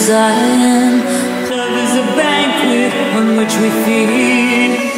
as I am. Love is a banquet on which we feed.